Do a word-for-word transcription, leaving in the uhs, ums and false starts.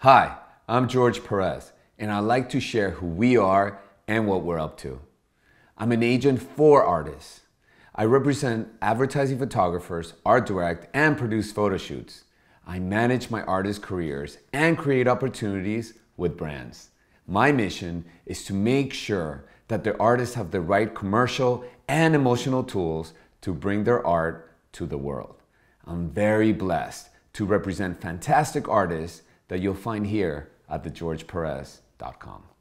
Hi, I'm Jorge Perez, and I'd like to share who we are and what we're up to. I'm an agent for artists. I represent advertising photographers, art direct, and produce photo shoots. I manage my artists' careers and create opportunities with brands. My mission is to make sure that their artists have the right commercial and emotional tools to bring their art to the world. I'm very blessed to represent fantastic artists that you'll find here at the jorge perez dot com.